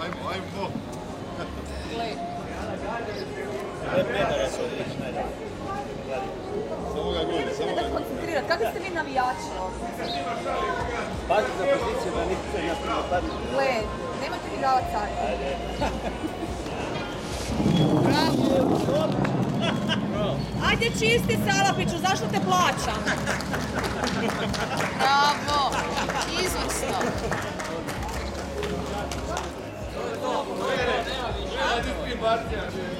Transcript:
Ajmo. Samo ga godi, samo ga godi. Koncentrirati, kakvi ste vi navijači? Pazi za poziciju da niste napadni. Gle, nemojte mi davati sad. Ajde čisti Salapiću, zašto te plaćam? Bravo, izvrsno. Ajde, ti partija.